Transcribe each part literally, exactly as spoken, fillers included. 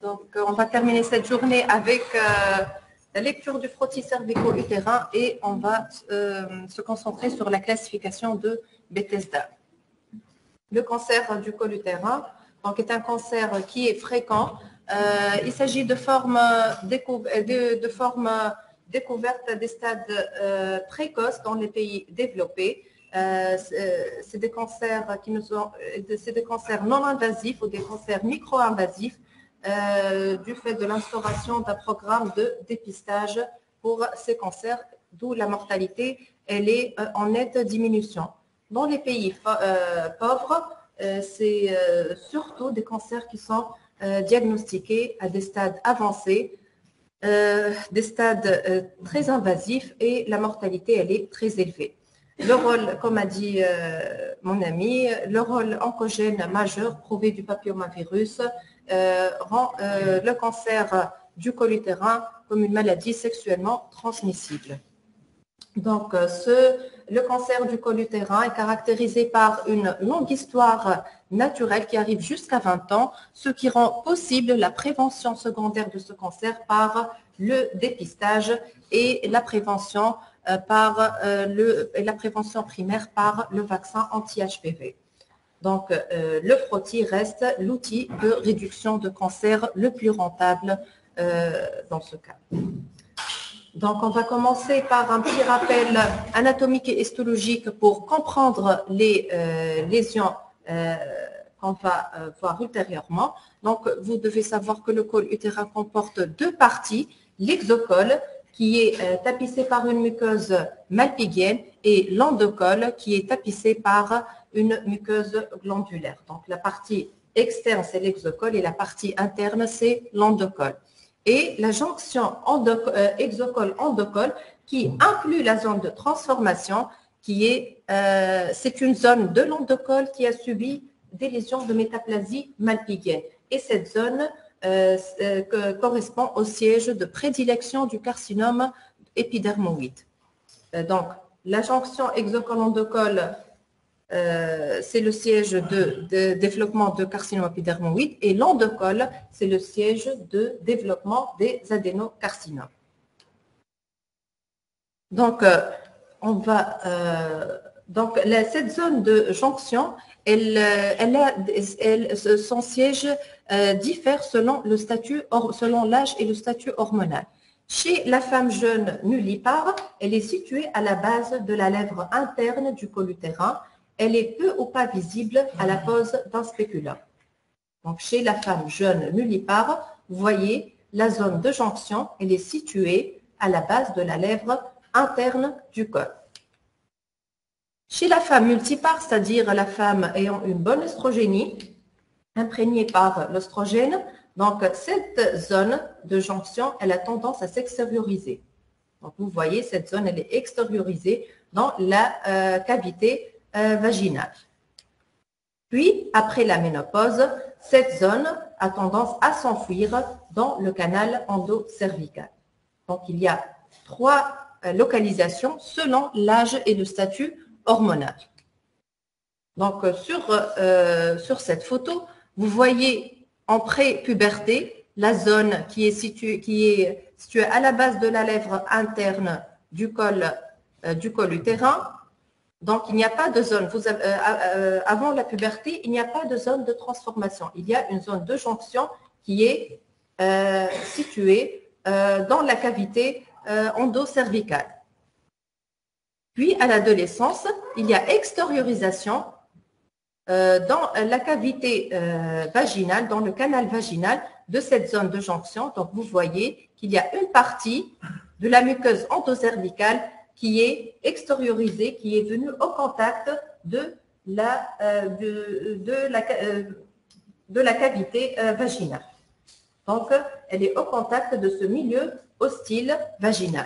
Donc, on va terminer cette journée avec euh, la lecture du frottis cervico-utérin et on va euh, se concentrer sur la classification de Bethesda. Le cancer du col utérin donc, est un cancer qui est fréquent. Euh, il s'agit de formes de, de forme découvertes à des stades euh, précoces dans les pays développés. Euh, c'est des cancers qui nous sont, c'est des cancers non invasifs ou des cancers micro-invasifs euh, du fait de l'instauration d'un programme de dépistage pour ces cancers, d'où la mortalité, elle est euh, en nette diminution. Dans les pays euh, pauvres, euh, c'est euh, surtout des cancers qui sont euh, diagnostiqués à des stades avancés, euh, des stades euh, très invasifs et la mortalité, elle est très élevée. Le rôle, comme a dit euh, mon ami, le rôle oncogène majeur prouvé du papillomavirus euh, rend euh, le cancer du col utérin comme une maladie sexuellement transmissible. Donc, ce, le cancer du col utérin est caractérisé par une longue histoire naturelle qui arrive jusqu'à vingt ans, ce qui rend possible la prévention secondaire de ce cancer par le dépistage et la prévention, euh, par, euh, le, et la prévention primaire par le vaccin anti-H P V. Donc, euh, le frottis reste l'outil de réduction de cancer le plus rentable euh, dans ce cas. Donc, on va commencer par un petit rappel anatomique et histologique pour comprendre les euh, lésions euh, qu'on va euh, voir ultérieurement. Donc, vous devez savoir que le col utérin comporte deux parties, l'exocole qui est euh, tapissé par une muqueuse malpighienne et l'endocole qui est tapissé par une muqueuse glandulaire. Donc, la partie externe, c'est l'exocole et la partie interne, c'est l'endocole. Et la jonction euh, exocole-endocole qui inclut la zone de transformation, qui est, euh, c'est une zone de l'endocole qui a subi des lésions de métaplasie malpighienne. Et cette zone euh, euh, correspond au siège de prédilection du carcinome épidermoïde. Euh, donc, la jonction exocole-endocole, Euh, c'est le siège de, de développement de carcinome épidermoïde et l'endocole, c'est le siège de développement des adénocarcinomes. Donc, euh, on va, euh, donc la, cette zone de jonction, elle, elle a, elle, son siège euh, diffère selon le statut, selon l'âge et le statut hormonal. Chez la femme jeune nullipare, elle est située à la base de la lèvre interne du col utérin. Elle est peu ou pas visible à la pose d'un spéculum. Donc, chez la femme jeune nullipare, vous voyez la zone de jonction, elle est située à la base de la lèvre interne du col. Chez la femme multipare, c'est-à-dire la femme ayant une bonne oestrogénie, imprégnée par l'oestrogène, donc cette zone de jonction, elle a tendance à s'extérioriser. Donc, vous voyez, cette zone, elle est extériorisée dans la euh, cavité Euh, vaginale. Puis, après la ménopause, cette zone a tendance à s'enfuir dans le canal endocervical. Donc, il y a trois euh, localisations selon l'âge et le statut hormonal. Donc, euh, sur, euh, sur cette photo, vous voyez en pré-puberté la zone qui est, située, qui est située à la base de la lèvre interne du col, euh, du col utérin. Donc, il n'y a pas de zone, vous avez, euh, euh, avant la puberté, il n'y a pas de zone de transformation. Il y a une zone de jonction qui est euh, située euh, dans la cavité euh, endocervicale. Puis, à l'adolescence, il y a extériorisation euh, dans la cavité euh, vaginale, dans le canal vaginal de cette zone de jonction. Donc, vous voyez qu'il y a une partie de la muqueuse endocervicale qui est extériorisée, qui est venue au contact de la, euh, de, de, la, euh, de la cavité euh, vaginale. Donc, elle est au contact de ce milieu hostile vaginal.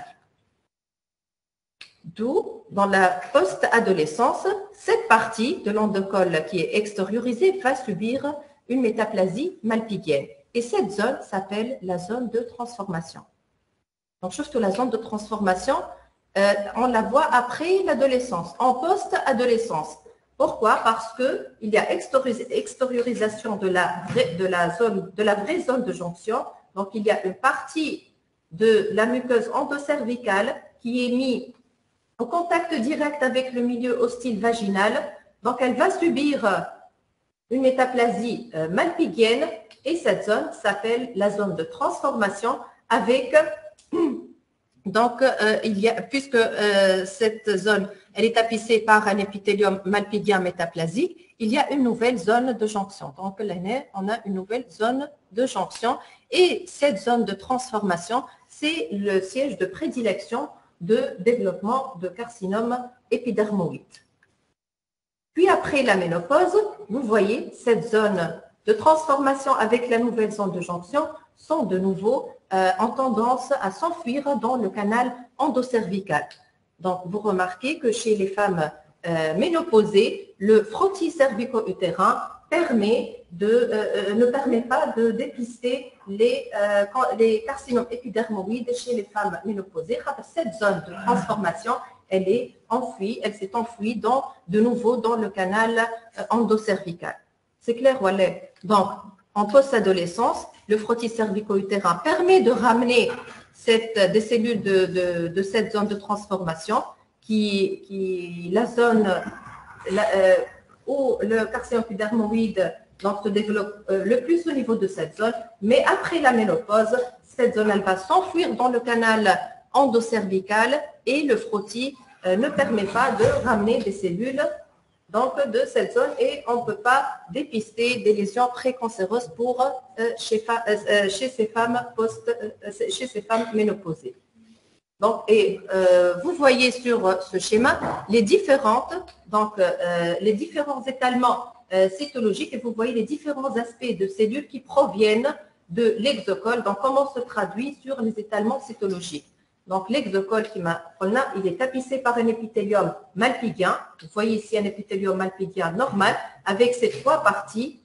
D'où, dans la post-adolescence, cette partie de l'endocole qui est extériorisée va subir une métaplasie malpighienne. Et cette zone s'appelle la zone de transformation. Donc, surtout la zone de transformation, Euh, on la voit après l'adolescence, en post-adolescence. Pourquoi? Parce qu'il y a extériorisation de la, vraie, de, la zone, de la vraie zone de jonction. Donc, il y a une partie de la muqueuse endocervicale qui est mise en contact direct avec le milieu hostile vaginal. Donc, elle va subir une métaplasie malpighienne et cette zone s'appelle la zone de transformation avec, donc, euh, il y a, puisque euh, cette zone, elle est tapissée par un épithélium malpighien métaplasique, il y a une nouvelle zone de jonction. Donc, là, on a une nouvelle zone de jonction et cette zone de transformation, c'est le siège de prédilection de développement de carcinome épidermoïde. Puis après la ménopause, vous voyez cette zone de transformation avec la nouvelle zone de jonction sont de nouveau euh, en tendance à s'enfuir dans le canal endocervical. Donc, vous remarquez que chez les femmes euh, ménopausées, le frottis cervico-utérin permet de, euh, ne permet pas de dépister les, euh, les carcinomes épidermoïdes chez les femmes ménopausées. Cette zone de transformation, elle est enfouie, elle s'est enfouie dans, de nouveau dans le canal endocervical. C'est clair, voilà. Donc, en post-adolescence, le frottis cervico-utérin permet de ramener cette, des cellules de, de, de cette zone de transformation qui, qui la zone la, euh, où le carcinome épidermoïde donc, se développe euh, le plus au niveau de cette zone, mais après la ménopause, cette zone elle va s'enfuir dans le canal endocervical et le frottis euh, ne permet pas de ramener des cellules donc, de cette zone et on ne peut pas dépister des lésions précancéreuses pour, euh, chez, euh, chez, ces femmes post, euh, chez ces femmes ménopausées. Donc, et euh, vous voyez sur ce schéma les différentes, donc euh, les différents étalements euh, cytologiques et vous voyez les différents aspects de cellules qui proviennent de l'exocole. Donc, comment se traduit sur les étalements cytologiques. Donc, l'exocole qui m'a, il est tapissé par un épithélium malpighien. Vous voyez ici un épithélium malpighien normal avec ces trois parties,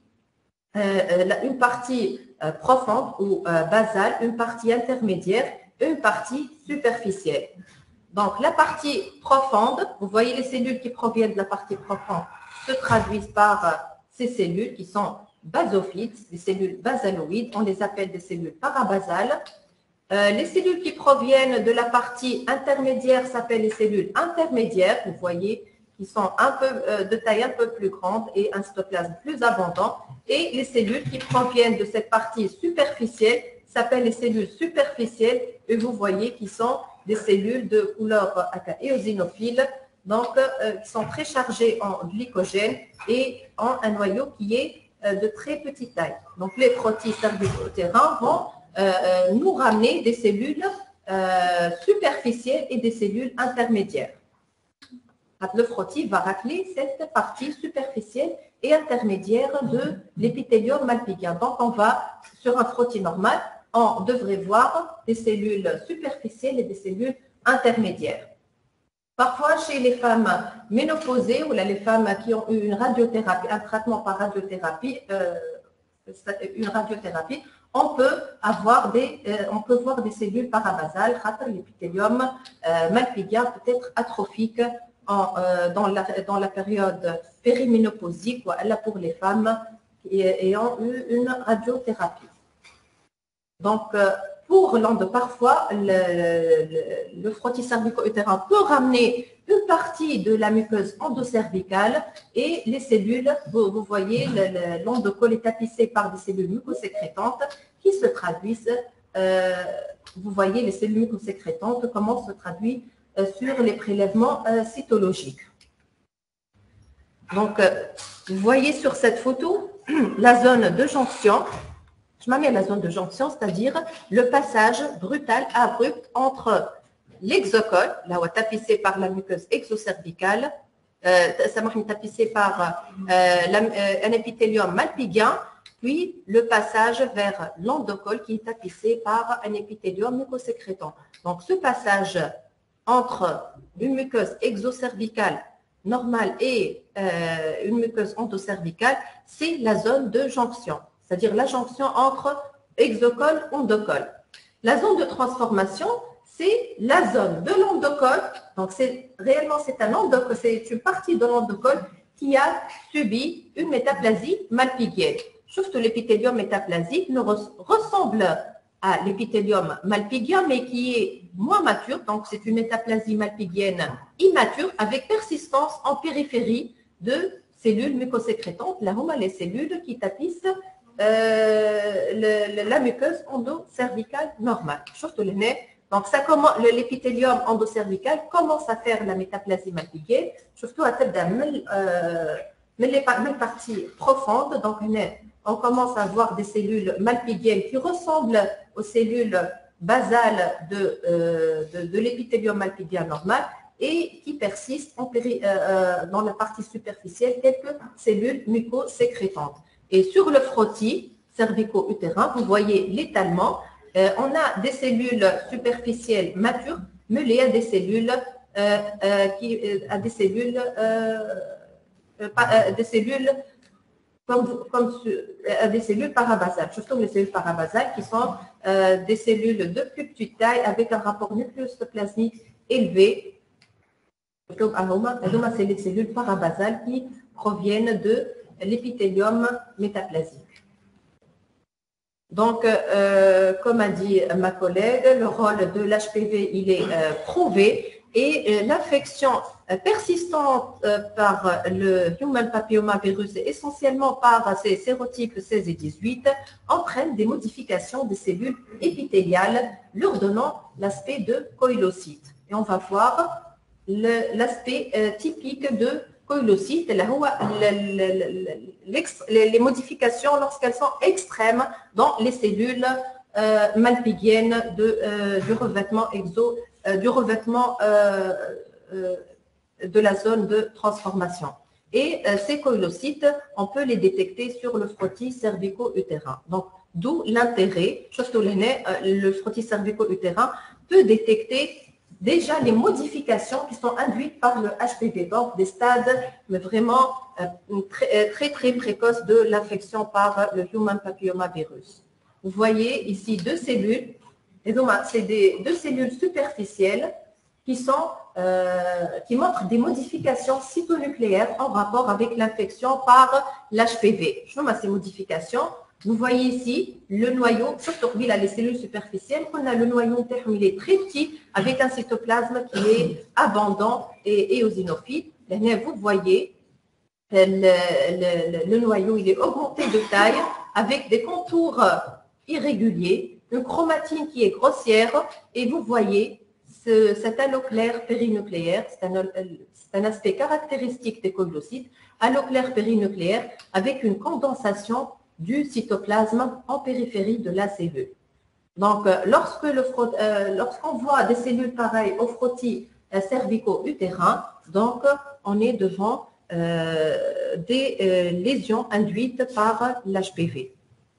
euh, une partie euh, profonde ou euh, basale, une partie intermédiaire, une partie superficielle. Donc, la partie profonde, vous voyez les cellules qui proviennent de la partie profonde se traduisent par euh, ces cellules qui sont basophytes, des cellules basaloïdes, on les appelle des cellules parabasales. Euh, les cellules qui proviennent de la partie intermédiaire s'appellent les cellules intermédiaires, vous voyez, qui sont un peu euh, de taille un peu plus grande et un cytoplasme plus abondant. Et les cellules qui proviennent de cette partie superficielle s'appellent les cellules superficielles et vous voyez qui sont des cellules de couleur éosinophile, donc euh, qui sont très chargées en glycogène et en un noyau qui est euh, de très petite taille. Donc les frottis cervico-utérins vont Euh, nous ramener des cellules euh, superficielles et des cellules intermédiaires. Le frottis va racler cette partie superficielle et intermédiaire de l'épithélium malpighien. Donc, on va, sur un frottis normal, on devrait voir des cellules superficielles et des cellules intermédiaires. Parfois, chez les femmes ménopausées ou là, les femmes qui ont eu une radiothérapie, un traitement par radiothérapie, euh, une radiothérapie, on peut avoir des, euh, on peut voir des cellules parabasales, l'épithélium euh, malpighien peut être atrophique en, euh, dans, la, dans la période périménopausique, là pour les femmes ayant eu une radiothérapie. Donc, euh, pour l'ende, parfois, le, le, le frottis cervico-utérin peut ramener une partie de la muqueuse endocervicale et les cellules, vous, vous voyez, l'endocole est tapissé par des cellules mucosécrétantes qui se traduisent, euh, vous voyez les cellules mucosécrétantes, comment se traduit euh, sur les prélèvements euh, cytologiques. Donc, euh, vous voyez sur cette photo la zone de jonction. Je m'en mets à la zone de jonction, c'est-à-dire le passage brutal, abrupt entre l'exocole, là où est tapissé par la muqueuse exocervicale, euh, ça m'a tapissé par euh, la, euh, un épithélium malpighien, puis le passage vers l'endocole qui est tapissé par un épithélium mucosécrétant. Donc, ce passage entre une muqueuse exocervicale normale et euh, une muqueuse endocervicale, c'est la zone de jonction, c'est-à-dire la jonction entre exocole et endocole. La zone de transformation, c'est la zone de l'endocole. Donc, c'est réellement, c'est un endocole, c'est une partie de l'endocole qui a subi une métaplasie malpighienne. Sauf que l'épithélium métaplasique ne ressemble à l'épithélium malpighien, mais qui est moins mature. Donc, c'est une métaplasie malpighienne immature avec persistance en périphérie de cellules mucosécrétantes. Là, on a les cellules qui tapissent euh, le, la muqueuse endocervicale normale. Chose de l'aîné. Donc, ça commence, l'épithélium endocervical commence à faire la métaplasie malpighienne, surtout à tête d'un euh, mais les parties profondes. Donc, on commence à voir des cellules malpighiennes qui ressemblent aux cellules basales de, euh, de, de l'épithélium malpighien normal et qui persistent en péri, euh, dans la partie superficielle quelques cellules mucosécrétantes. Et sur le frottis cervico-utérin, vous voyez l'étalement. Euh, on a des cellules superficielles matures mêlées à des cellules, euh, euh, qui, euh, à des cellules, euh, euh, euh, des cellules comme, comme euh, des cellules parabasales, surtout les cellules parabasales qui sont euh, des cellules de plus petite taille avec un rapport nucléostoplasmique élevé. C'est les cellules parabasales qui proviennent de l'épithélium métaplasique. Donc, euh, comme a dit ma collègue, le rôle de l'H P V, il est euh, prouvé et euh, l'infection euh, persistante euh, par le human papillomavirus, essentiellement par ces sérotypes seize et dix-huit, entraîne des modifications des cellules épithéliales, leur donnant l'aspect de coïlocyte. Et on va voir l'aspect euh, typique de coïlocyte, les modifications lorsqu'elles sont extrêmes dans les cellules euh, malpighiennes de, euh, du revêtement exo, euh, du revêtement euh, euh, de la zone de transformation. Et euh, ces coïlocytes, on peut les détecter sur le frottis cervico-utérin. Donc, d'où l'intérêt, chose que le frottis cervico-utérin peut détecter déjà les modifications qui sont induites par le H P V, donc des stades mais vraiment euh, très, très très précoces de l'infection par le human papillomavirus. Vous voyez ici deux cellules, et donc c'est des deux cellules superficielles qui sont euh, qui montrent des modifications cytonucléaires en rapport avec l'infection par l'H P V. Je vois ces modifications. Vous voyez ici le noyau, surtout il a les cellules superficielles, on a le noyau il est très petit avec un cytoplasme qui est abondant et éosinophile. Vous voyez le, le, le noyau, il est augmenté de taille avec des contours irréguliers, une chromatine qui est grossière et vous voyez ce, cet halo clair périnucléaire, c'est un, un aspect caractéristique des coïlocytes, halo clair périnucléaire avec une condensation du cytoplasme en périphérie de la cellule. Donc, lorsque le euh, lorsqu'on voit des cellules pareilles au frottis euh, cervico-utérin, donc on est devant euh, des euh, lésions induites par l'H P V.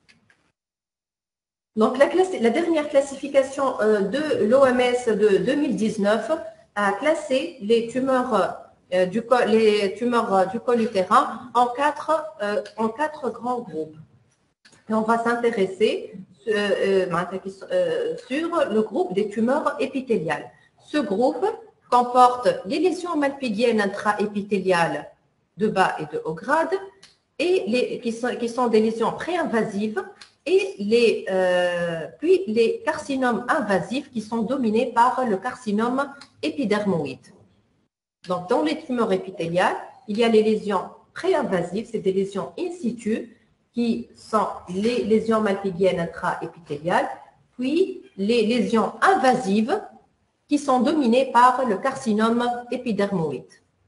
Donc, la, classe, la dernière classification euh, de l'O M S de deux mille dix-neuf a classé les tumeurs euh, du col, les tumeurs euh, du col utérin en quatre, euh, en quatre grands groupes. Et on va s'intéresser euh, euh, sur le groupe des tumeurs épithéliales. Ce groupe comporte les lésions malpighiennes intraépithéliales de bas et de haut grade, et les, qui, sont, qui sont des lésions préinvasives, et les, euh, puis les carcinomes invasifs qui sont dominés par le carcinome épidermoïde. Donc, dans les tumeurs épithéliales, il y a les lésions préinvasives, c'est des lésions in situ, qui sont les lésions malpighiennes intraépithéliales, puis les lésions invasives qui sont dominées par le carcinome épidermoïde.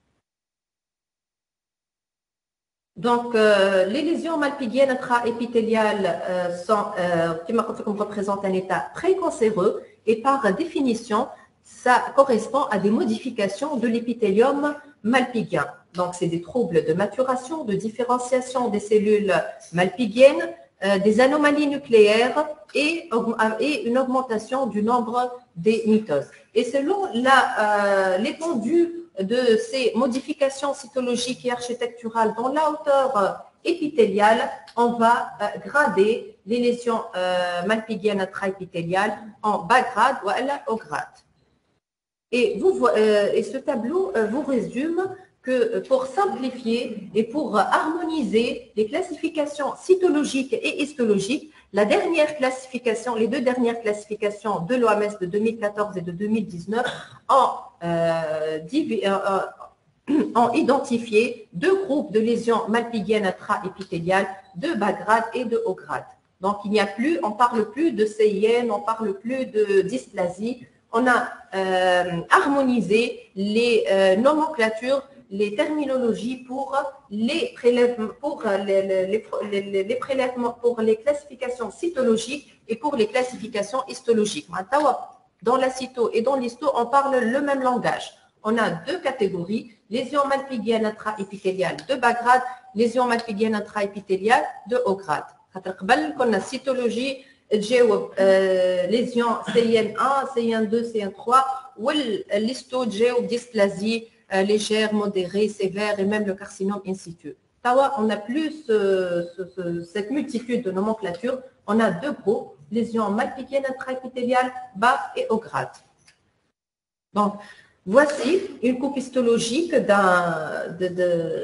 Donc, euh, les lésions malpighiennes intraépithéliales euh, sont, euh, qui représentent un état précancéreux et par définition, ça correspond à des modifications de l'épithélium malpighien. Donc, c'est des troubles de maturation, de différenciation des cellules malpighiennes, euh, des anomalies nucléaires et, et une augmentation du nombre des mitoses. Et selon l'étendue euh, de ces modifications cytologiques et architecturales dans la hauteur euh, épithéliale, on va euh, grader les lésions euh, malpighiennes intraépithéliales en bas grade ou à la haut grade. Et, vous, euh, et ce tableau euh, vous résume que pour simplifier et pour harmoniser les classifications cytologiques et histologiques, la dernière classification, les deux dernières classifications de l'O M S de deux mille quatorze et de deux mille dix-neuf ont, euh, ont identifié deux groupes de lésions malpighiennes intra-épithéliales de bas grade et de haut grade. Donc, il n'y a plus, on ne parle plus de C I N, on ne parle plus de dysplasie. On a euh, harmonisé les euh, nomenclatures, les terminologies pour les prélèvements, pour les, les, les, les prélèvements, pour les classifications cytologiques et pour les classifications histologiques. Dans la cyto et dans l'histo, on parle le même langage. On a deux catégories, lésions malpighiennes intra-épithéliales de bas grade, lésions malpighiennes intra-épithéliales de haut grade. On a cytologie, تجاوب lésions C I N un, C I N deux, C I N trois, ou l'histo تجاوب dysplasie légère, modérée, sévère et même le carcinome in situ. On n'a plus ce, ce, ce, cette multitude de nomenclatures. On a deux groupes, lésions malpighiennes intra-épithéliales bas et haut grade. Donc, voici une coupe histologique d'un, de,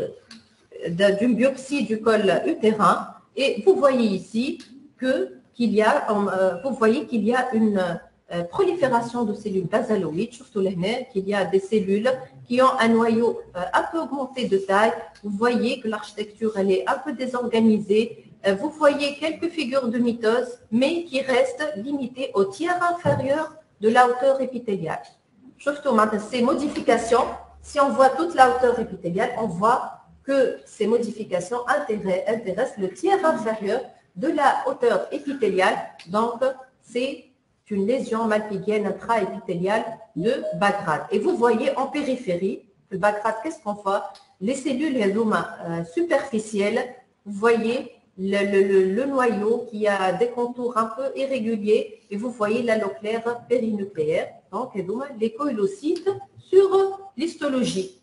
de, d'une biopsie du col utérin. Et vous voyez ici que qu'il y a, vous voyez qu'il y a une prolifération de cellules basaloïdes, surtout qu'il y a des cellules qui ont un noyau un peu augmenté de taille. Vous voyez que l'architecture elle est un peu désorganisée. Vous voyez quelques figures de mitose, mais qui restent limitées au tiers inférieur de la hauteur épithéliale. Surtout ces modifications, si on voit toute la hauteur épithéliale, on voit que ces modifications intéressent le tiers inférieur de la hauteur épithéliale. Donc, c'est une lésion malpighienne intra-épithéliale de bas grade. Et vous voyez en périphérie, le bas grade, qu'est-ce qu'on voit? Les cellules euh, superficielles, vous voyez le, le, le, le noyau qui a des contours un peu irréguliers et vous voyez l'halo clair périnucléaire. Donc, les coïlocytes sur l'histologie.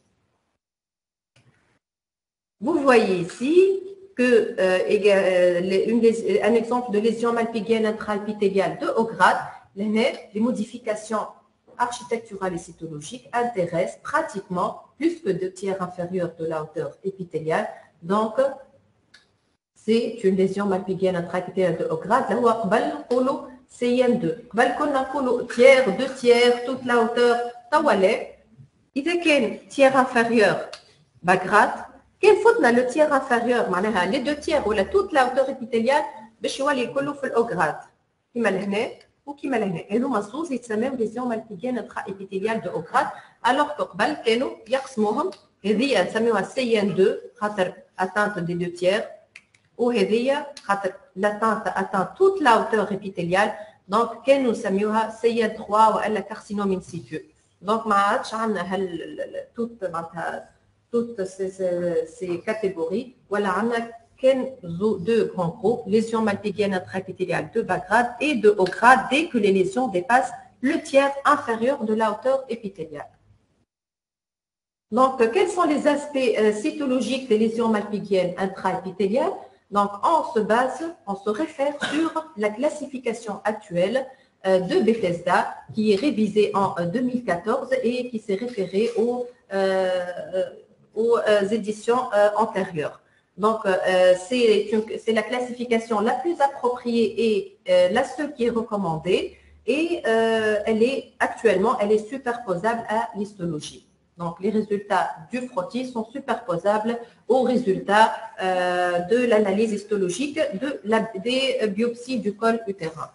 Vous voyez ici que, euh, une, un exemple de lésion malpighienne intra-épithéliale de haut grade, les modifications architecturales et cytologiques intéressent pratiquement plus que deux tiers inférieurs de la hauteur épithéliale. Donc, c'est une lésion malpighienne intra-épithéliale de haut grade. Là, où C I N deux. Tiers, deux tiers, toute la hauteur. Il y a un tiers inférieur bas grade. Quel faut le tiers inférieur, les deux tiers ou toute la hauteur épithéliale, باش يولي كله في الأو grade. كما لهنا وكما لهنا. هذوما صوص يتسموا ليزيون مالبيغيان انترا épithéliale de haut grade, alors que قبل كانوا يقسموهم هذه نسميوها C I N deux خاطر atteinte des deux tiers وهذه خاطر l'atteinte atteint toute la hauteur épithéliale, donc كانوا نسميوها C I N trois ولا carcinome in situ. Donc ما عادش عندنا هال toute معناتها toutes ces, ces, ces catégories. Voilà, on a deux grands groupes, lésions malpighiennes intra-épithéliales de bas grade et de haut grade dès que les lésions dépassent le tiers inférieur de la hauteur épithéliale. Donc, quels sont les aspects euh, cytologiques des lésions malpighiennes intra-épithéliales? Donc, on se base, on se réfère sur la classification actuelle euh, de Bethesda qui est révisée en euh, deux mille quatorze et qui s'est référée au euh, aux éditions antérieures. Donc, euh, c'est la classification la plus appropriée et euh, la seule qui est recommandée. Et euh, elle est actuellement, elle est superposable à l'histologie. Donc, les résultats du frottis sont superposables aux résultats euh, de l'analyse histologique de la, des biopsies du col utérin.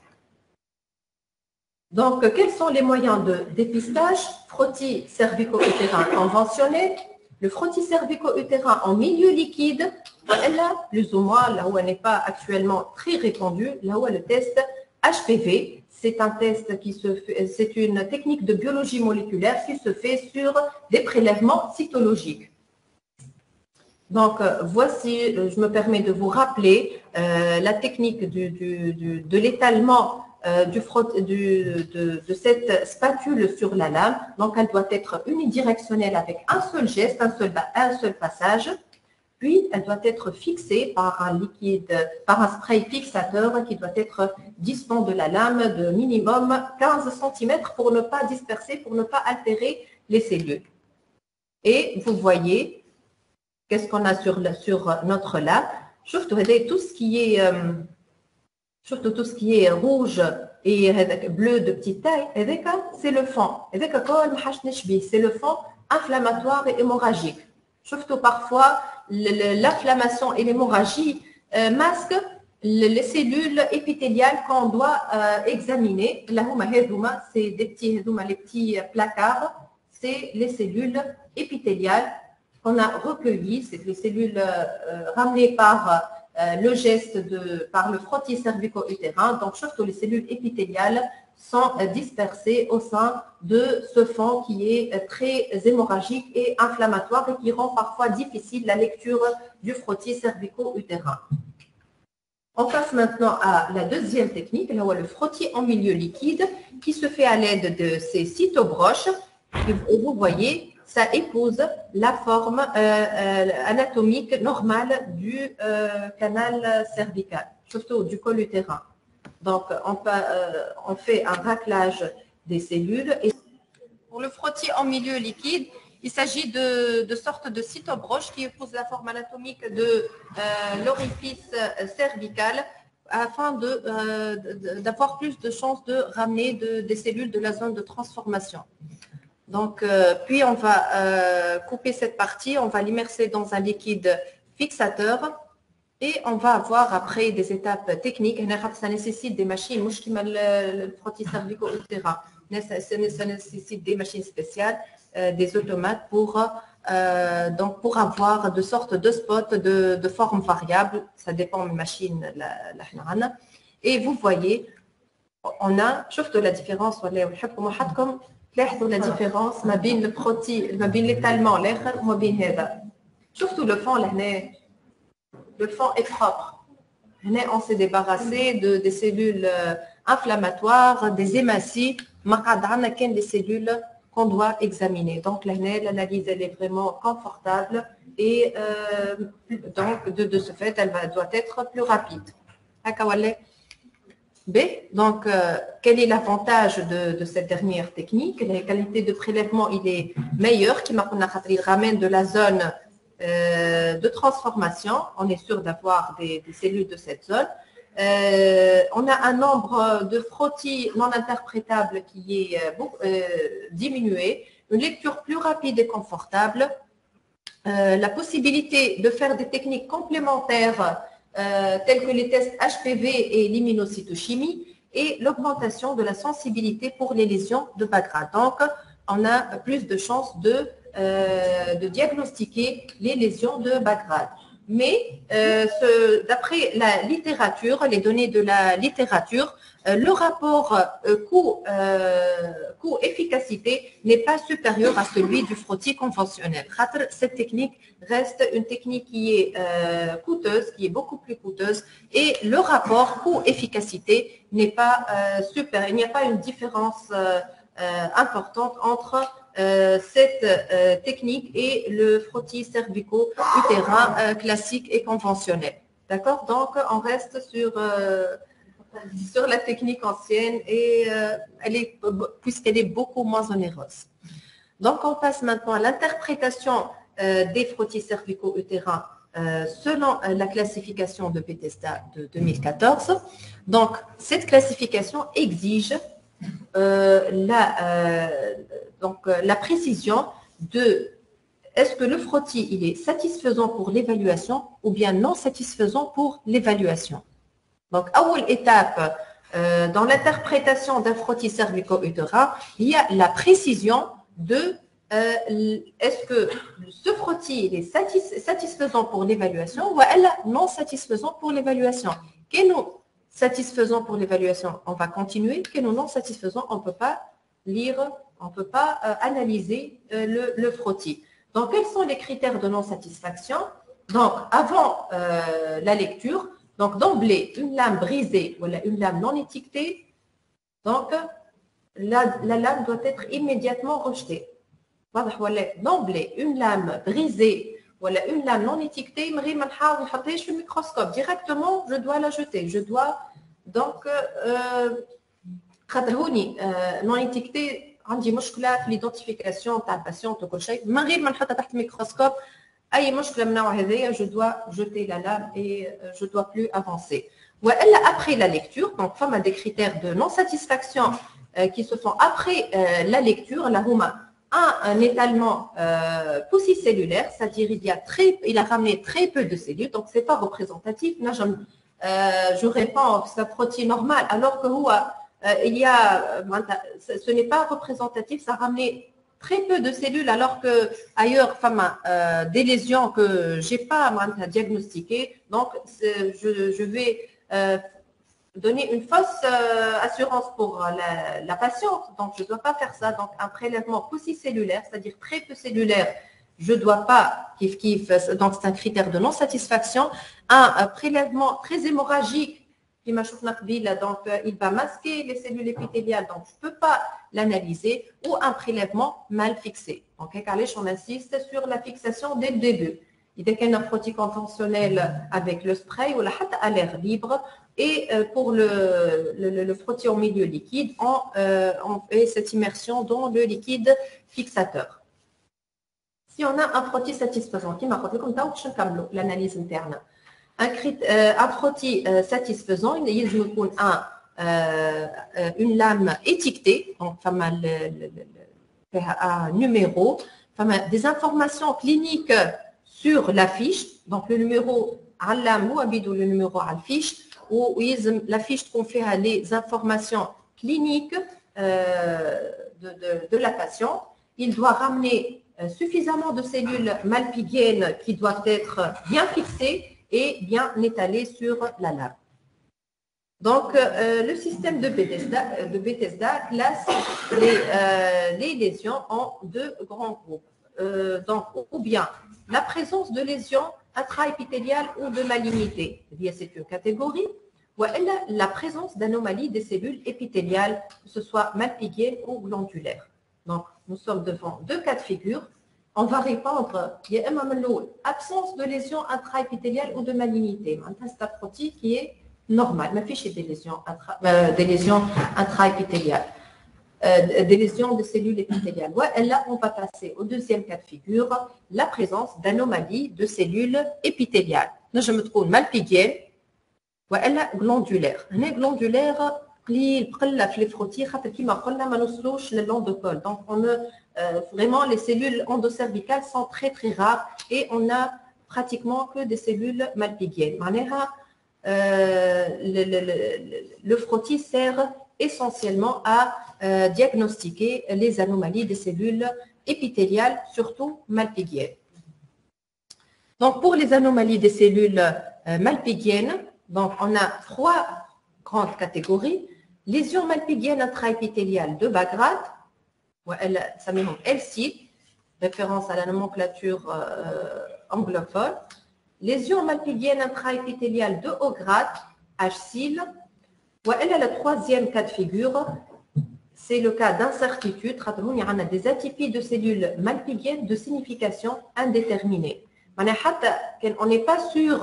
Donc, quels sont les moyens de dépistage? Frottis cervico-utérin conventionnel. Le frottis cervico-utérin en milieu liquide, là, plus ou moins, là où elle n'est pas actuellement très répandue, là où est le test H P V. C'est un test qui se fait, c'est une technique de biologie moléculaire qui se fait sur des prélèvements cytologiques. Donc, voici, je me permets de vous rappeler euh, la technique du, du, du, de l'étalement Euh, du frott, du, de, de cette spatule sur la lame. Donc, elle doit être unidirectionnelle avec un seul geste, un seul, un seul passage. Puis, elle doit être fixée par un liquide, par un spray fixateur qui doit être distant de la lame de minimum quinze centimètres pour ne pas disperser, pour ne pas altérer les cellules. Et vous voyez qu'est-ce qu'on a sur, le, sur notre lab. Surtout tout ce qui est, euh, surtout tout ce qui est rouge et bleu de petite taille, c'est le fond. C'est le fond inflammatoire et hémorragique. Surtout parfois, l'inflammation et l'hémorragie euh, masquent les cellules épithéliales qu'on doit euh, examiner. C'est des petits, les petits placards, c'est les cellules épithéliales qu'on a recueillies, c'est les cellules euh, ramenées par euh, le geste, de, par le frottis cervico-utérin. Donc, surtout les cellules épithéliales sont euh, dispersées au sein de ce fond qui est euh, très hémorragique et inflammatoire et qui rend parfois difficile la lecture du frottis cervico-utérin. On passe maintenant à la deuxième technique, là où le frottis en milieu liquide, qui se fait à l'aide de ces cytobroches. Et vous voyez, ça épouse la forme euh, euh, anatomique normale du euh, canal cervical, surtout du col utérin. Donc, on, peut, euh, on fait un raclage des cellules. Et pour le frottis en milieu liquide, il s'agit de, de sortes de cytobroches qui épousent la forme anatomique de euh, l'orifice cervical afin de, euh, d'avoir plus de chances de ramener de, des cellules de la zone de transformation. Donc, euh, puis on va euh, couper cette partie, on va l'immerser dans un liquide fixateur et on va avoir après des étapes techniques. Ça nécessite des machines, le frottis cervico-utérin, ça nécessite des machines spéciales, euh, des automates pour, euh, donc pour avoir de sortes de spots de, de forme variable. Ça dépend des machines. Et vous voyez, on a, surtout la différence, لاحظوا la différence ما بين البروتي ما بين l'étalement الاخر وما بين هذا. Surtout le fond là, le fond est propre. Là, on s'est débarrassé de des cellules inflammatoires, des hématies, ما قعد عندنا كان des cellules qu'on doit examiner. Donc là, l'analyse elle est vraiment confortable et euh, donc de, de ce fait elle va, doit être plus rapide. هكا ولا B, donc, euh, quel est l'avantage de, de cette dernière technique? La qualité de prélèvement, il est meilleur, qui il ramène de la zone euh, de transformation. On est sûr d'avoir des, des cellules de cette zone. Euh, on a un nombre de frottis non interprétables qui est euh, diminué, une lecture plus rapide et confortable, euh, la possibilité de faire des techniques complémentaires Euh, tels que les tests H P V et l'immunocytochimie et l'augmentation de la sensibilité pour les lésions de bas grade. Donc, on a plus de chances de, euh, de diagnostiquer les lésions de bas grade. Mais euh, d'après la littérature, les données de la littérature, euh, le rapport euh, coût, euh, coût-efficacité n'est pas supérieur à celui du frottis conventionnel. Cette technique reste une technique qui est euh, coûteuse, qui est beaucoup plus coûteuse, et le rapport coût-efficacité n'est pas euh, supérieur. Il n'y a pas une différence euh, euh, importante entre Euh, cette euh, technique et le frottis cervico-utérin euh, classique et conventionnel. D'accord? Donc, on reste sur, euh, sur la technique ancienne et euh, elle est, puisqu'elle est beaucoup moins onéreuse. Donc, on passe maintenant à l'interprétation euh, des frottis cervico-utérins euh, selon euh, la classification de Bethesda de deux mille quatorze. Donc, cette classification exige Euh, la, euh, donc, euh, la précision de est-ce que le frottis il est satisfaisant pour l'évaluation ou bien non satisfaisant pour l'évaluation. Donc, à une étape euh, dans l'interprétation d'un frottis cervico-utérin, il y a la précision de euh, est-ce que ce frottis il est satis satisfaisant pour l'évaluation ou elle non satisfaisant pour l'évaluation. Satisfaisant pour l'évaluation, on va continuer. Que nous non satisfaisant, on ne peut pas lire, on ne peut pas euh, analyser euh, le, le frottis. Donc, quels sont les critères de non-satisfaction? Donc, avant euh, la lecture, donc d'emblée, une lame brisée ou une lame non étiquetée, donc la, la lame doit être immédiatement rejetée. D'emblée, une lame brisée voilà, une lame non étiquetée, je le microscope. Directement, je dois la jeter. Je dois donc non étiquetée, عندي مشكلة في l'identification تاع الباتيون وكل شيء من غير ما نحطها تحت الميكروسكوب أي مشكلة من نوع هذايا je dois jeter la lame et je dois plus avancer. Après la lecture, donc il y a des critères de non-satisfaction euh, qui se font après euh, la lecture. Là, on a un, un étalement euh, poussicellulaire, c'est-à-dire il y a très, il a ramené très peu de cellules, donc c'est pas représentatif. Là, je, euh, je réponds que c'est un protéine normal, alors que euh, il y a, ce n'est pas représentatif, ça a ramené très peu de cellules, alors que ailleurs, enfin, euh, des lésions que j'ai pas diagnostiquées, donc je, je vais Euh, donner une fausse euh, assurance pour la, la patiente. Donc, je ne dois pas faire ça. Donc, un prélèvement poussicellulaire, c'est-à-dire très peu cellulaire, je ne dois pas, kif kif, donc c'est un critère de non-satisfaction. Un, un prélèvement très hémorragique, qui m'a donc euh, il va masquer les cellules épithéliales, donc je ne peux pas l'analyser, ou un prélèvement mal fixé. Donc, on insiste sur la fixation dès le début. Il y a un frottis conventionnel avec le spray ou la hâte à l'air libre. Et pour le, le, le frottis au milieu liquide, on, euh, on fait cette immersion dans le liquide fixateur. Si on a un frottis satisfaisant, qui m'a dit comme ça, l'analyse interne. Un, euh, un frottis euh, satisfaisant, il y a un, euh, une lame étiquetée, donc un numéro, des informations cliniques sur la fiche, donc le numéro à l'âme ou le numéro à la fiche, ou la fiche confère les informations cliniques euh, de, de, de la patiente. Il doit ramener suffisamment de cellules malpighiennes qui doivent être bien fixées et bien étalées sur la lame. Donc, euh, le système de Bethesda, de Bethesda classe les, euh, les lésions en deux grands groupes. Euh, donc, ou bien la présence de lésions intraépithéliales ou de malignité, c'est une catégorie, ou la présence d'anomalies des cellules épithéliales, que ce soit malpighiennes ou glandulaires. Donc, nous sommes devant deux cas de figure. On va répondre, il y a absence de lésions intraépithéliales ou de malignité. C'est un frottis qui est normal, ma fiche est des lésions, intra, euh, des lésions intraépithéliales. Euh, des lésions de cellules épithéliales. Ouais, là, on va passer au deuxième cas de figure, la présence d'anomalies de cellules épithéliales. Là, je me trouve malpighienne, ouais, là, glandulaire. Les glandulaires, les frottis, le long de col. Donc, on a, euh, vraiment, les cellules endocervicales sont très, très rares et on a pratiquement que des cellules malpighiennes. Euh, le, le, le, le frottis sert essentiellement à euh, diagnostiquer les anomalies des cellules épithéliales, surtout malpighiennes. Donc, pour les anomalies des cellules euh, malpighiennes, donc on a trois grandes catégories. Lésions malpighiennes intraépithéliales de bas grade, ça met L C I D, référence à la nomenclature euh, anglophone. Lésions malpighiennes intraépithéliales de haut grade, H C I L. Et le troisième cas de figure, c'est le cas d'incertitude. Il y a des atypies de cellules malpighiennes de signification indéterminée. On n'est pas sûr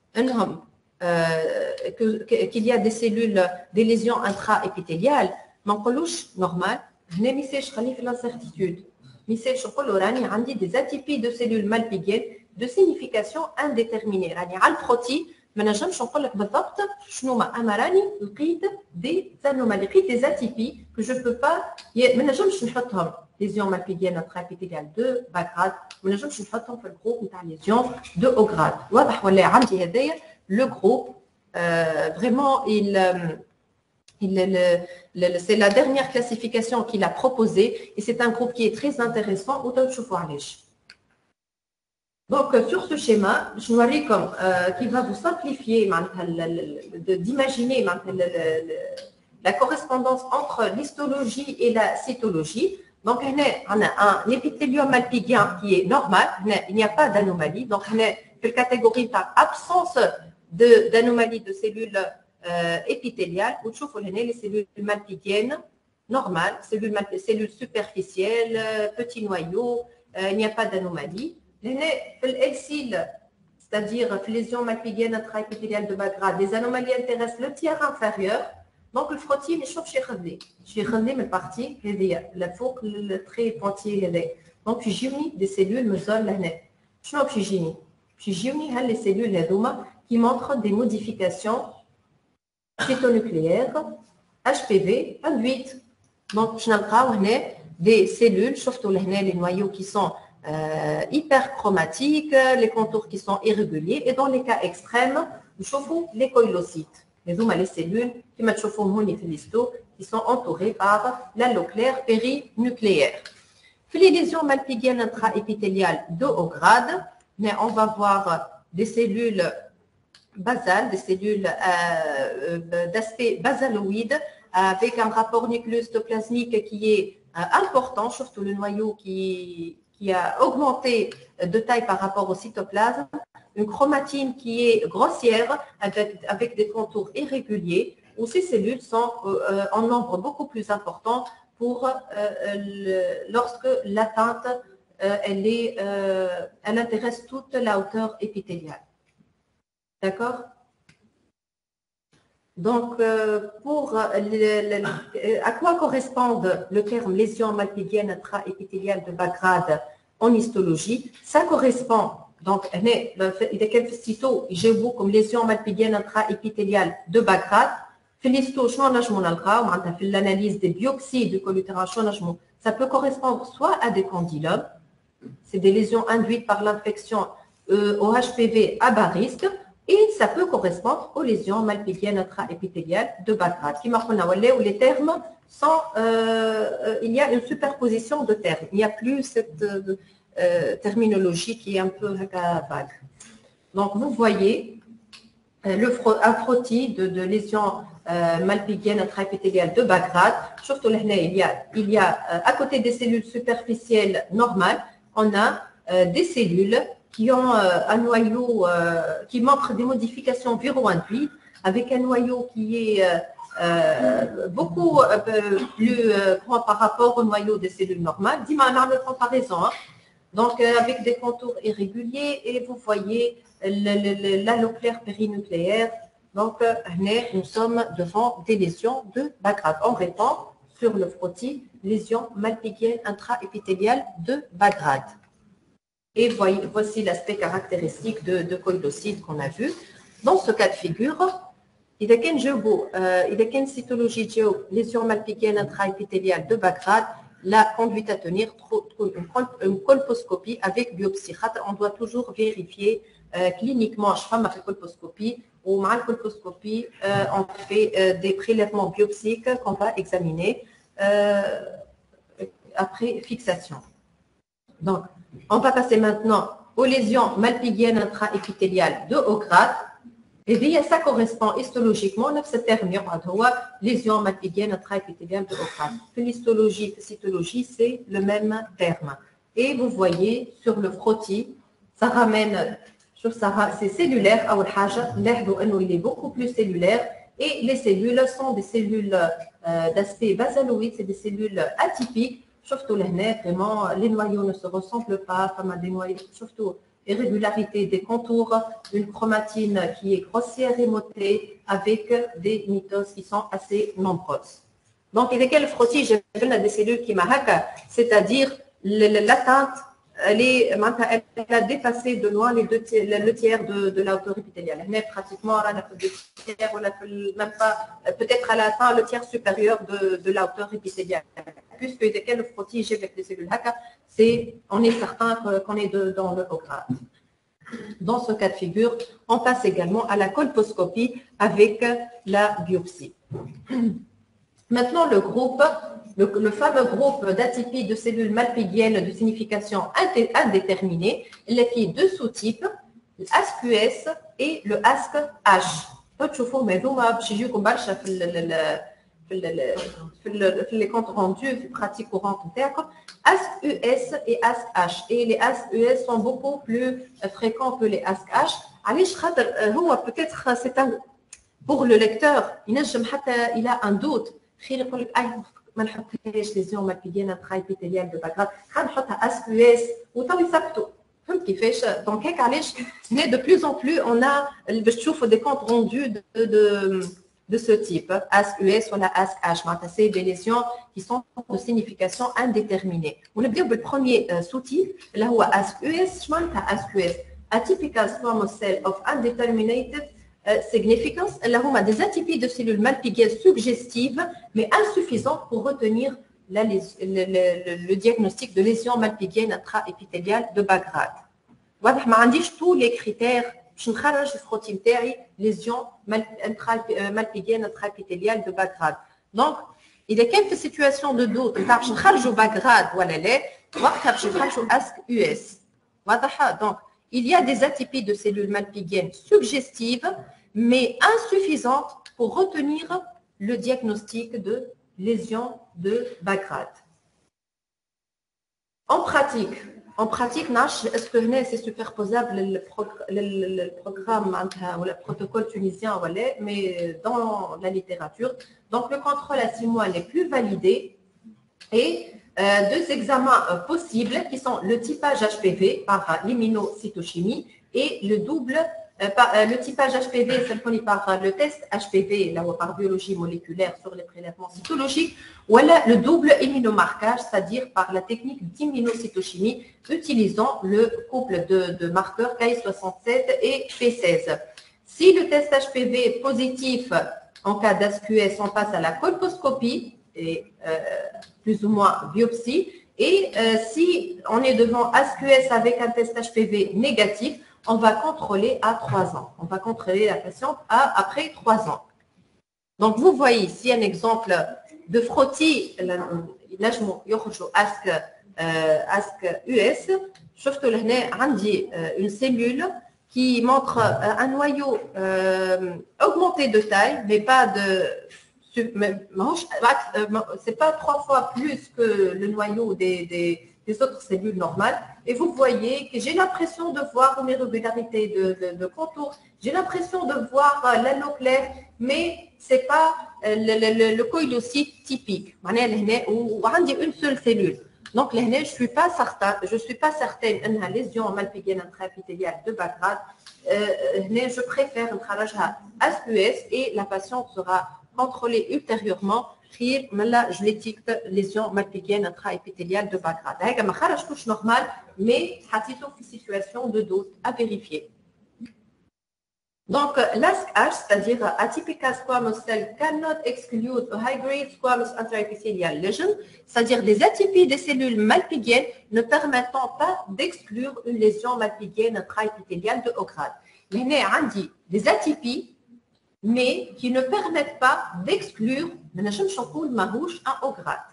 euh, qu'il y a des cellules, des lésions intraépithéliales, mais on peut normal. Je n'ai pas l'incertitude. Il y a des atypies de cellules malpighiennes de signification indéterminée. Le frottis, ما نجمش نقول لك بالضبط شنو ما انا راني لقيت دي زانومالي لقيت دي زاتيبي كو جو بو با ما نجمش نحطهم ليزيون مالبيغيان انتراابيثيليال دو با غراد ما نجمش نحطهم في الجروب نتاع ليزيون دو او غراد واضح ولا عندي هذايا لو جروب فريمون il c'est la dernière classification qu'il a proposée et c'est un groupe qui est très intéressant ou تشوفوا علاش. Donc, sur ce schéma, je vous ai comme euh, qui va vous simplifier d'imaginer la correspondance entre l'histologie et la cytologie. Donc, on a un épithélium malpighien qui est normal, il n'y a pas d'anomalie. Donc, on est dans la catégorie par absence d'anomalie de, de cellules euh, épithéliales. Vous voyez les cellules malpighiennes normales, cellules, cellules superficielles, petits noyaux, euh, il n'y a pas d'anomalie. L C I L, c'est-à-dire lésions malpighiennes intraépithéliales de bas grade, les anomalies intéressent le tiers inférieur. Donc le frottis n'est pas chez Khadé. Chez Khadé, mais partie, la fouque, le trait pointillé. Donc j'ai mis des cellules me zone l'année. شنو باش يجيني؟ باش يجيوني هاد لي سيلول هذوما qui montrent des modifications cytonucléaires H P V induites. Donc باش نلقاو هنا des cellules, شفتوا لهنا les noyaux qui sont euh, hyperchromatiques, les contours qui sont irréguliers, et dans les cas extrêmes نشوفوا les koïlocytes. هذوما les cellules كما تشوفوهم هوني في الهيستو qui sont entourées par l'halo clair périnucléaire. Puis les lésions malpighiennes intraépithéliales de haut grade, mais on va voir des cellules basales, des cellules euh, d'aspect basaloïde avec un rapport nucléostoplasmique qui est euh, important, surtout le noyau qui, qui a augmenté de taille par rapport au cytoplasme, une chromatine qui est grossière avec, avec des contours irréguliers, où ces cellules sont euh, en nombre beaucoup plus important pour euh, le, lorsque l'atteinte euh, elle, est, euh, elle intéresse toute la hauteur épithéliale. D'accord? Donc, euh, pour le, le, à quoi correspondent le terme lésion malpighienne intraépithéliale de bas grade en histologie? Ça correspond, donc, il y a quelques cytos, j'ai vu comme lésion malpighienne intraépithéliale de bas grade. في الهيستو شنو نجمو نلقاو معناتها في الاناليز دي بيوبسي دو كولوتيران شنو نجمو ça peut correspondre soit à des condylomes, c'est des lésions induites par l'infection euh, au H P V à bas risque, et ça peut correspondre aux lésions malpighiennes intraépithéliales de bas grade. Qui marque où les termes sont, euh, il y a une superposition de termes, il n'y a plus cette euh, terminologie qui est un peu vague. Donc vous voyez le un frottis de, de lésions euh, malpighiennes intraépithéliales de bas grade. Surtout là, il y a, il y a euh, à côté des cellules superficielles normales, on a euh, des cellules qui ont euh, un noyau euh, qui montre des modifications viro-induites, avec un noyau qui est euh, euh, beaucoup euh, plus euh, grand par rapport au noyau des cellules normales. Dis-moi, on a une comparaison. Hein. Donc, euh, avec des contours irréguliers, et vous voyez l'halo clair périnucléaire. Donc, euh, nous sommes devant des lésions de bas grade. On répond sur le frottis, lésions malpighiennes intraépithéliales de bas grade. Et voyez, voici l'aspect caractéristique de, de koïlocytes qu'on a vu. Dans ce cas de figure, il y a qu'une géo, il y a qu'une cytologie de géo, lésion malpighienne intraépithéliale de bas grade, la conduite à tenir une colposcopie avec biopsie. On doit toujours vérifier euh, cliniquement, je fais ma colposcopie, ou ma colposcopie, euh, on fait euh, des prélèvements biopsiques qu'on va examiner euh, après fixation. Donc, on va passer maintenant aux lésions malpighiennes intraépithéliales de haut grade. Et bien, ça correspond histologiquement à ce terme, lésion malpighienne intraépithéliale de haut grade. L'histologie, la cytologie, c'est le même terme. Et vous voyez sur le frottis, ça ramène, c'est cellulaire, il est beaucoup plus cellulaire. Et les cellules sont des cellules euh, d'aspect basaloïde, c'est des cellules atypiques. Surtout vraiment, les noyaux ne se ressemblent pas, enfin, des noyaux, surtout irrégularité des contours, une chromatine qui est grossière et motée avec des mitoses qui sont assez nombreuses. Donc, il y a quel frottis, j'ai des cellules qui marquent, c'est-à-dire l'atteinte, elle, est, elle a dépassé de loin les deux tiers, le tiers de, de la hauteur épithéliale. Elle est pratiquement, on a fait deux tiers, on a fait même pas, peut-être elle a atteint le tiers supérieur de, de la hauteur épithéliale. Puisque il y a quel frottis avec les cellules H A C A, c'est, on est certain qu'on est de, dans le haut grade. Dans ce cas de figure, on passe également à la colposcopie avec la biopsie. Maintenant, le groupe, le, le fameux groupe d'atypie de cellules malpighiennes de signification indéterminée, il y a deux sous-types, le A S Q S et le A S C H. في les comptes rendus, في pratique courante نتاعكم A S C U S et A S C H, et les A S C U S sont beaucoup plus fréquents que les A S C H. علاش خاطر هو peut-être c'est un pour le lecteur ينجم حتى il a un doute خير يقول لك اي ما نحطهاش ليزيون مالبيديان انترايبيتيليال دو باغراد خلينا نحطها A S C U S وتو يثبتوا فهمت كيفاش دونك هيك علاش هنا de plus en plus on a باش تشوفوا des comptes rendus de, de de ce type, A S C U S ou la A S C H, c'est des lésions qui sont de signification indéterminée. On a bien le premier euh, sous-type, là où A S C U S, A S C U S, atypical squamous cell of undeterminated uh, significance, là où on a des atypies de cellules malpighiennes suggestives, mais insuffisantes pour retenir la, le, le, le, le diagnostic de lésion malpighienne intra-épithéliale de bas grade. واضح ما عنديش tous les critères باش نخرج الفروتي نتاعي ليزيون مالبيغيان انترابيتيليال دو باك غراد. دونك اذا كان في سيتوياسيون دو دوت نتاع باش نخرجوا باك غراد ولا لا وقتها باش نخرجوا اسك يو اس. واضحه؟ دونك il y a des atypies de cellules malpighiennes suggestives mais insuffisantes pour retenir le diagnostic de lésion de bas grade. En pratique, En pratique, est-ce que c'est superposable le, progr le, le programme ou le protocole tunisien, mais dans la littérature. Donc, le contrôle à six mois n'est plus validé et euh, deux examens euh, possibles qui sont le typage H P V par l'immunocytochimie et le double, euh, par, euh, le typage H P V, c'est fourni par euh, le test H P V, là, par biologie moléculaire sur les prélèvements cytologiques, ou là, le double immunomarquage, c'est-à-dire par la technique d'immunocytochimie, utilisant le couple de, de marqueurs K I soixante-sept et P seize. Si le test H P V est positif en cas d'A S C U S, on passe à la colposcopie et euh, plus ou moins biopsie. Et euh, si on est devant A S C U S avec un test H P V négatif, on va contrôler à trois ans. On va contrôler la patiente à, après trois ans. Donc, vous voyez ici un exemple de frottis, نجموا يخرجوا A S C A S C U S. شفتوا لهنا عندي une cellule qui montre un noyau euh, augmenté de taille, mais pas de c'est pas trois fois plus que le noyau des, des, des autres cellules normales. Et vous voyez que j'ai l'impression de voir une irrégularité de, de, de contour, j'ai l'impression de voir l'anneau clair, mais c'est pas le, le, le, le coïlocyte typique. Ou une seule cellule. Donc, je ne suis pas certain, je suis pas certaine d'une lésion malpighienne intraépithéliale de bas grade. Euh, je préfère un travail à A S C U S et la patiente sera contrôlée ultérieurement pour la génétique lésion malpighienne intraépithéliale de bas grade. C'est touche normal, mais c'est une situation de doute à vérifier. Donc, l'A S C H, c'est-à-dire atypical squamous cell cannot exclude a high-grade squamous intraepithelial lesion, c'est-à-dire des atypies des cellules malpighiennes ne permettant pas d'exclure une lésion malpighienne intraépithéliale de haut grade. Il y a des atypies, mais qui ne permettent pas d'exclure un haut grade.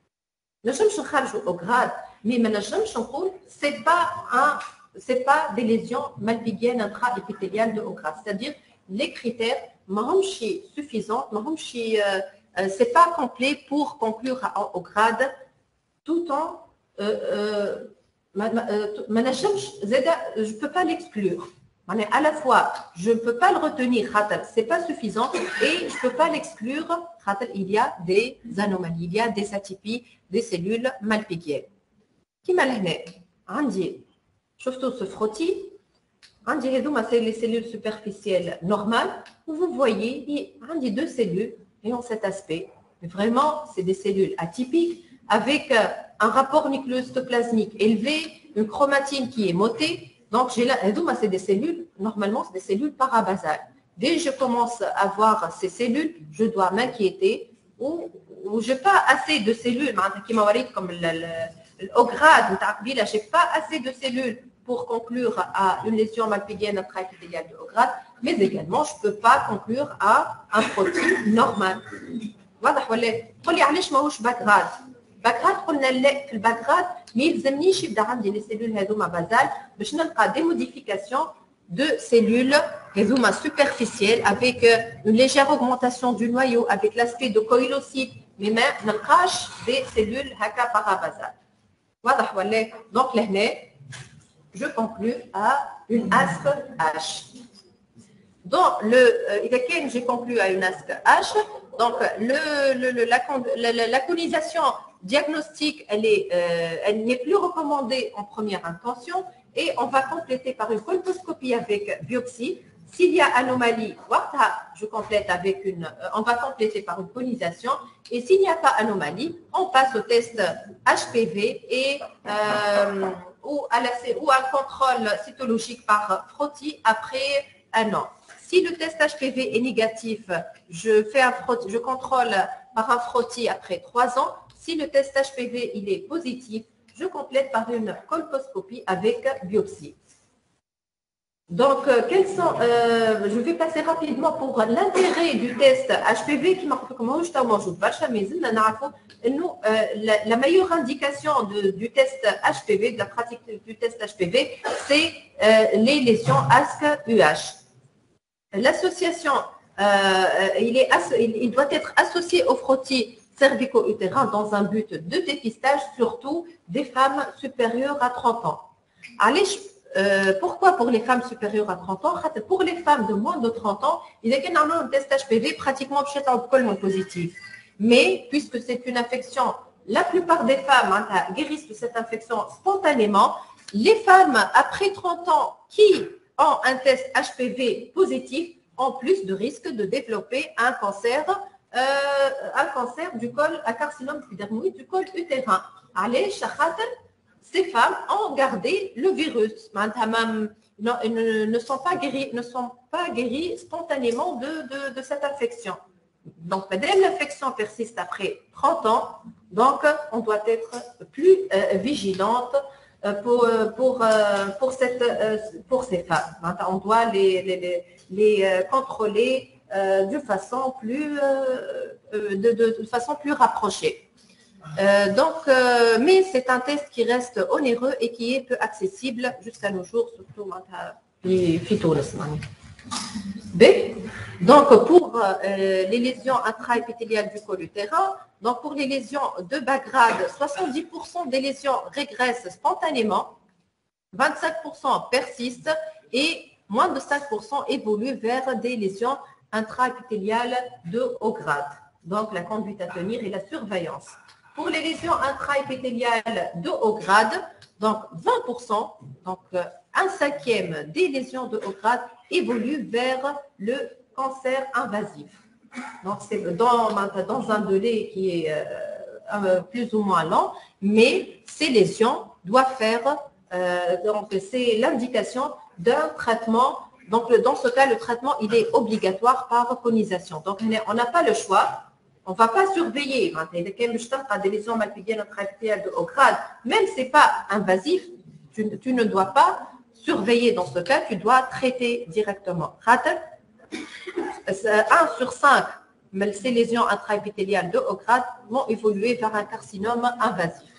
Un haut grade, mais ce n'est pas un ce n'est pas des lésions malpighiennes intraépithéliales de haut grade. C'est-à-dire, les critères ne sont pas suffisants, ce n'est pas complet pour conclure à haut grade, tout en euh, euh, je ne peux pas l'exclure. À la fois, je ne peux pas le retenir, ce n'est pas suffisant, et je ne peux pas l'exclure, il y a des anomalies, il y a des atypies des cellules malpighiennes. Qui m'a dit شفتوا ce frottis, عندي هذوما c'est les cellules superficielles normales où vous voyez عندي deux cellules et ont cet aspect. Mais vraiment, c'est des cellules atypiques avec un rapport nucléostoplasmique élevé, une chromatine qui est motée. Donc, j'ai là, هذوما c'est des cellules, normalement, c'est des cellules parabasales. Dès que je commence à voir ces cellules, je dois m'inquiéter ou, ou je n'ai pas assez de cellules, comme le haut grade, je n'ai pas assez de cellules pour conclure à une lésion malpighienne intraépithéliale de haut grade, mais également, je ne peux pas conclure à un frottis normal. واضح ولا؟ تقول لي علاش ماهوش باك غراد؟ باك غراد قلنا لا في الباك غراد ما يلزمنيش يبدا عندي لي سيلول هذوما بازال باش نلقى دي موديفيكاسيون دو سيلول هذوما superficielles avec une légère augmentation du noyau avec l'aspect de coïlocyte mais ما نلقاش دي سيلول هكا بارابازال. واضح ولا؟ دونك لهنا je conclue à une A S C H. Donc, le, euh, j'ai conclu à une A S C H. Donc, le, le, le, la, la, la conisation diagnostique, elle est, euh, elle n'est plus recommandée en première intention et on va compléter par une colposcopie avec biopsie. S'il y a anomalie, je complète avec une, on va compléter par une conisation. Et s'il n'y a pas anomalie, on passe au test H P V et euh, ou, à la, ou à un contrôle cytologique par frottis après un an. Si le test H P V est négatif, je, fais un frottis, je contrôle par un frottis après trois ans. Si le test H P V il est positif, je complète par une colposcopie avec biopsie. Donc, euh, quels sont, euh, je vais passer rapidement pour l'intérêt du test H P V qui marque comme je t'en mange pas, mais nous, la, la meilleure indication de, du test H P V, de la pratique du test H P V, c'est euh, les lésions A S C U H. L'association, euh, il, il, il doit être associé au frottis cervico-utérin dans un but de dépistage, surtout des femmes supérieures à trente ans. Allez, Euh, pourquoi pour les femmes supérieures à trente ans? Pour les femmes de moins de trente ans, il y a un test H P V pratiquement positif. Mais puisque c'est une infection, la plupart des femmes hein, guérissent de cette infection spontanément. Les femmes après trente ans qui ont un test H P V positif ont plus de risque de développer un cancer, euh, un cancer du col, un carcinome épidermoïde du col utérin. Allez, ces femmes ont gardé le virus. Non, ne, ne, sont pas guéries, ne sont pas guéries spontanément de, de, de cette infection. Donc, madame, l'infection persiste après trente ans, donc on doit être plus euh, vigilante pour, pour, pour, cette, pour ces femmes. On doit les, les, les contrôler euh, de, façon plus, euh, de, de, de façon plus rapprochée. Euh, donc, euh, mais c'est un test qui reste onéreux et qui est peu accessible jusqu'à nos jours, surtout les phytonesmani. B. Donc, pour euh, les lésions intraépithéliales du col utérin, donc pour les lésions de bas grade, soixante-dix pour cent des lésions régressent spontanément, vingt-cinq pour cent persistent et moins de cinq pour cent évoluent vers des lésions intraépithéliales de haut grade. Donc, la conduite à tenir et la surveillance. Pour les lésions intraépithéliales de haut grade, donc vingt pour cent, donc un cinquième des lésions de haut grade évoluent vers le cancer invasif. Donc c'est dans, dans un délai qui est euh, plus ou moins lent, mais ces lésions doivent faire, euh, donc c'est l'indication d'un traitement. Donc dans ce cas, le traitement il est obligatoire par conisation. Donc on n'a pas le choix. On ne va pas surveiller. Des lésions malpighiennes intraépithéliales de haut grade, même si ce n'est pas invasif, tu, tu ne dois pas surveiller dans ce cas, tu dois traiter directement. un sur cinq, ces lésions intraépithéliales de haut grade vont évoluer vers un carcinome invasif.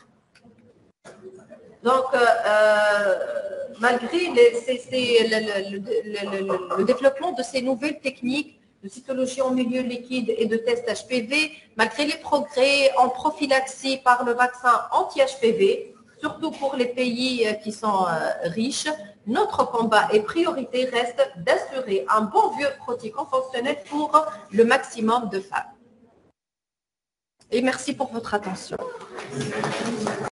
Donc, euh, malgré les, c'est, c'est le, le, le, le, le développement de ces nouvelles techniques, de cytologie en milieu liquide et de test H P V, malgré les progrès en prophylaxie par le vaccin anti-H P V, surtout pour les pays qui sont riches, notre combat et priorité reste d'assurer un bon vieux frottis conventionnel pour le maximum de femmes. Et merci pour votre attention.